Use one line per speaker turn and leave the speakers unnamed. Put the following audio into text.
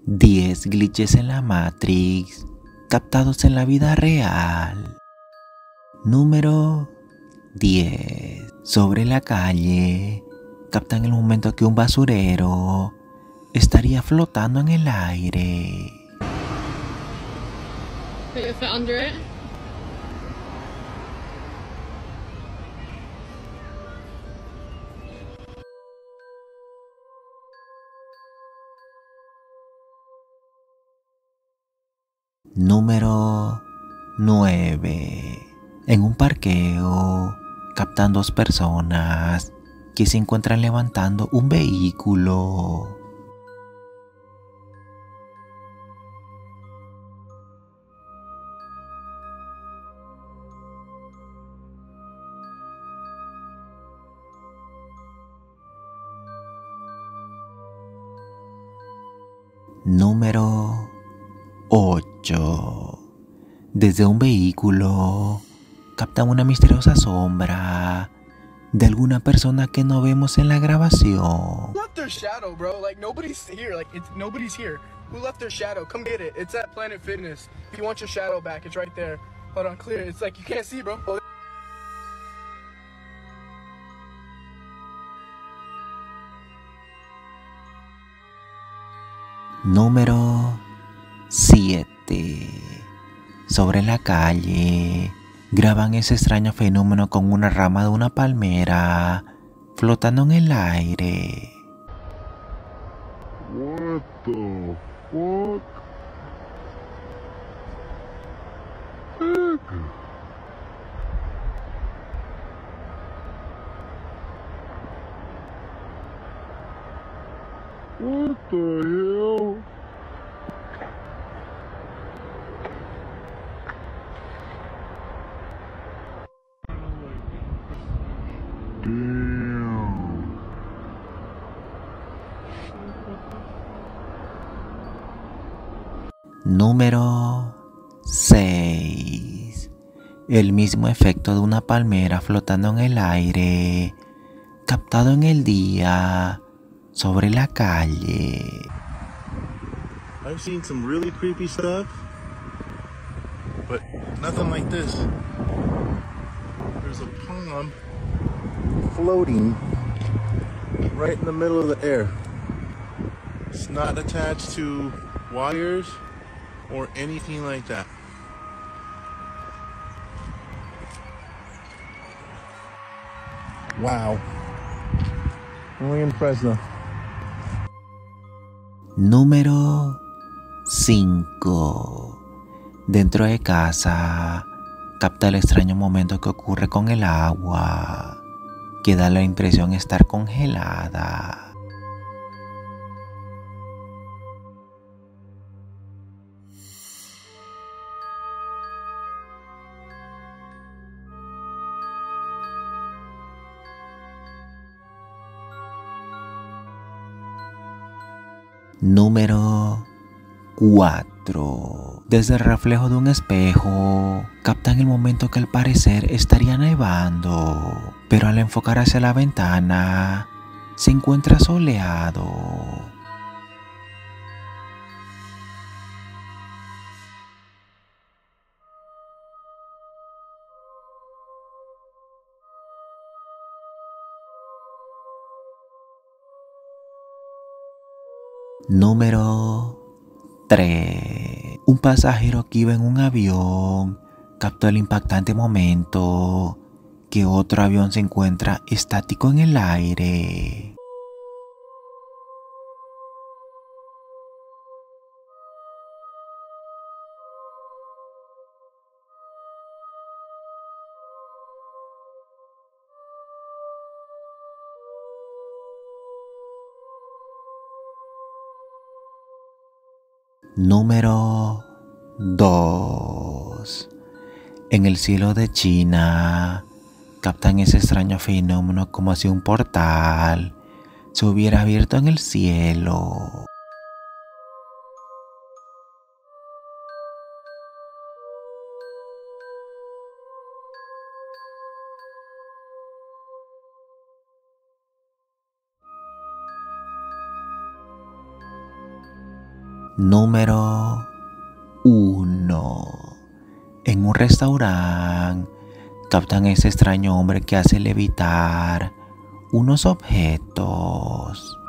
10 glitches en la Matrix captados en la vida real. Número 10. Sobre la calle, captan el momento que un basurero estaría flotando en el aire. Número 9. En un parqueo, captan dos personas que se encuentran levantando un vehículo. Número 8. Desde un vehículo, captan una misteriosa sombra de alguna persona que no vemos en la grabación.
Who left their shadow, bro? Like nobody's here. Like nobody's here. Who left their shadow? Come get it. It's at Planet Fitness. If you want your shadow back, it's right there. Hold on, clear. It's like you can't see, bro. Oh.
Número 7. Sobre la calle, graban ese extraño fenómeno con una rama de una palmera flotando en el aire.
What the fuck? What the hell? Damn.
Número 6. El mismo efecto de una palmera flotando en el aire, captado en el día, sobre la calle.
I've seen some really creepy stuff, but nothing like this. There's a palm floating right in the middle of the air. It's not attached to wires or anything like that. Wow. Only in Fresno.
Número 5. Dentro de casa, capta el extraño momento que ocurre con el agua, que da la impresión de estar congelada. Número 4. Desde el reflejo de un espejo, captan el momento que al parecer estaría nevando, pero al enfocar hacia la ventana, se encuentra soleado. Número 3. Un pasajero que iba en un avión captó el impactante momento que otro avión se encuentra estático en el aire. Número 2. En el cielo de China, captan ese extraño fenómeno como si un portal se hubiera abierto en el cielo. Número 1. En un restaurante captan a ese extraño hombre que hace levitar unos objetos.